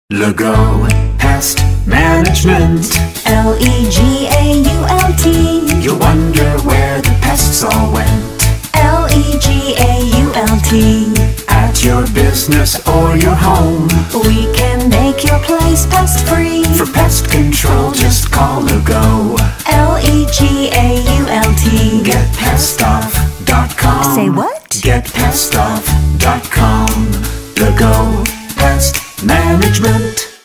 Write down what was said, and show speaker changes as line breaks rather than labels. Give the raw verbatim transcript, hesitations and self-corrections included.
Legault Pest Management.
L E G A U L T.
You wonder where the pests all went.
L E G A U L T.
At your business or your home,
We can make your place pest free.
for pest control just call Legault.
L E G A U L T.
get pest off dot com.
Say what?
get pest off dot com. Legault Pest Management.